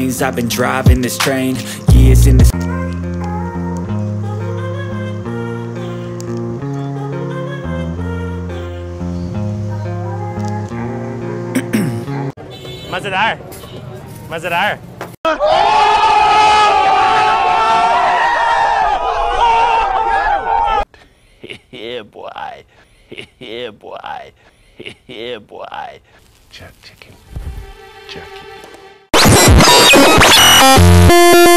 lanes. I've been driving this train, years in this. Mazedar! Mazedar! Yeah, boy. Yeah, boy. Yeah, boy. Jerk chicken. Jerk it.